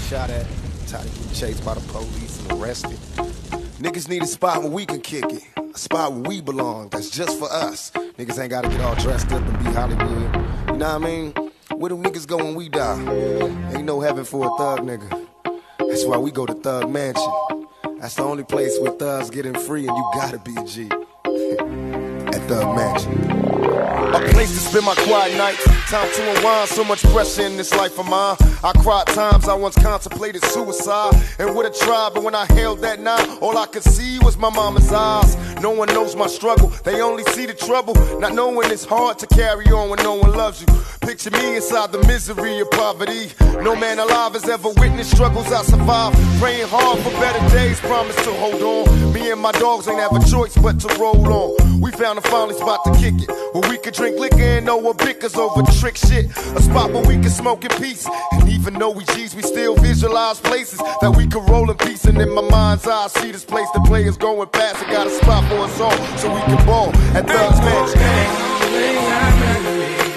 shot at, tired of getting chased by the police and arrested. Niggas need a spot where we can kick it, a spot where we belong, that's just for us. Niggas ain't gotta get all dressed up and be Hollywood. You know what I mean? Where do niggas go when we die? Ain't no heaven for a thug nigga. That's why we go to Thug Mansion. That's the only place where thugs getting free and you gotta be a G. At Thug Mansion. A place to spend my quiet nights, time to unwind, so much pressure in this life of mine. I cried times I once contemplated suicide and would have tried, but when I held that knife, all I could see was my mama's eyes. No one knows my struggle, they only see the trouble, not knowing it's hard to carry on when no one loves you. Picture me inside the misery of poverty. No man alive has ever witnessed struggles I survived. Praying hard for better days, promise to hold on. Me and my dogs ain't have a choice but to roll on. We found a finally spot to kick it, where we could drink liquor and no one bickers over trick shit. A spot where we can smoke in peace. And even though we G's, we still visualize places that we can roll in peace. And in my mind's eye, I see this place the players going past. And got a spot for us all so we can ball at Thug's Mansion.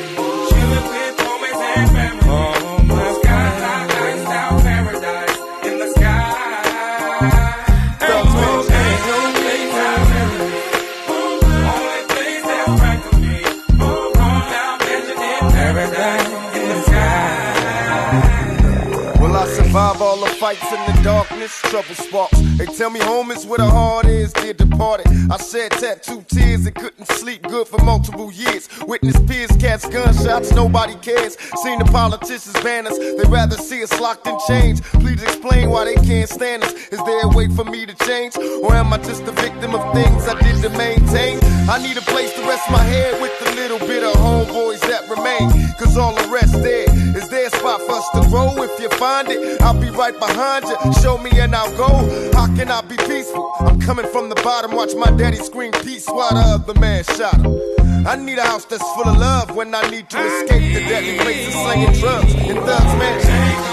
Survive all the fights in the darkness, trouble sparks. They tell me home is where the heart is, dear departed. I shed tattooed tears and couldn't sleep good for multiple years. Witness peers, cats, gunshots, nobody cares. Seen the politicians ban us, they'd rather see us locked in chains. Please explain why they can't stand us. Is there a way for me to change? Or am I just a victim of things I did to maintain? I need a place to rest my head with the little bit of homeboys that remain. Cause all the rest there, is there a spot for us to grow? If you find it, I'll be right behind you. Show me and I'll go. How can I be peaceful? I'm coming from the bottom. Watch my daddy scream peace while the other man shot him. I need a house that's full of love when I need to escape the deadly places slinging drugs in Thug's Mansion.